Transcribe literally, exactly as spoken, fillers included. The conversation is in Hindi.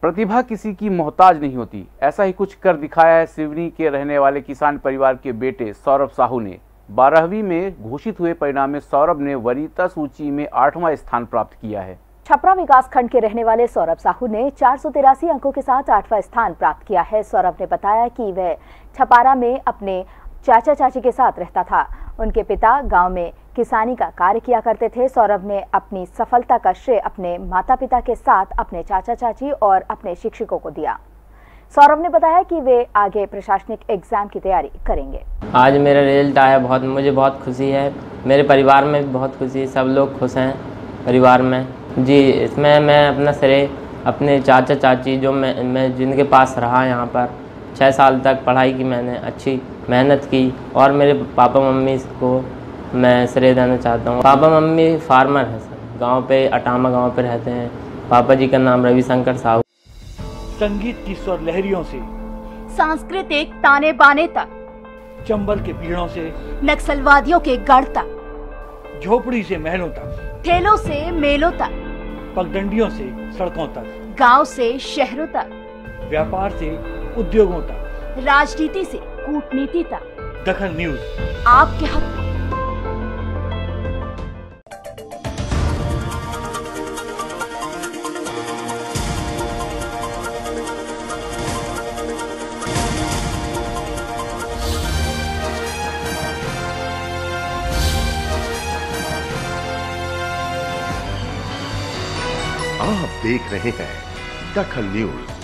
प्रतिभा किसी की मोहताज नहीं होती, ऐसा ही कुछ कर दिखाया है सिवनी के रहने वाले किसान परिवार के बेटे सौरभ साहू ने। बारहवीं में घोषित हुए परिणाम में सौरभ ने वरीयता सूची में आठवां स्थान प्राप्त किया है। छपरा विकास खंड के रहने वाले सौरभ साहू ने चार सौ तिरासी अंकों के साथ आठवां स्थान प्राप्त किया है। सौरभ ने बताया कि वह छपारा में अपने चाचा चाची के साथ रहता था। उनके पिता गांव में किसानी का कार्य किया करते थे। सौरभ ने अपनी सफलता का श्रेय अपने माता पिता के साथ अपने चाचा चाची और अपने शिक्षकों को दिया। सौरभ ने बताया कि वे आगे प्रशासनिक एग्जाम की तैयारी करेंगे। आज मेरा रिजल्ट आया, बहुत मुझे बहुत खुशी है। मेरे परिवार में भी बहुत खुशी है, सब लोग खुश हैं परिवार में जी। इसमें मैं अपना श्रेय अपने चाचा चाची जो मैं मैं जिनके पास रहा, यहाँ पर छः साल तक पढ़ाई की, मैंने अच्छी मेहनत की, और मेरे पापा मम्मी को मैं श्रेय देना चाहता हूँ। पापा मम्मी फार्मर हैं सर, गांव पे अटामा गांव पे रहते हैं। पापा जी का नाम रविशंकर साहू। संगीत की स्वर लहरियों से सांस्कृतिक ताने बाने तक, चंबल के पीड़ों से नक्सलवादियों के गढ़ तक, झोपड़ी से महलों तक, ठेलों से मेलों तक, पगडंडियों से सड़कों तक, गांव से शहरों तक, व्यापार से उद्योगों तक, राजनीति से कूटनीति तक, दखल न्यूज आपके हक में। आप देख रहे हैं दखल न्यूज।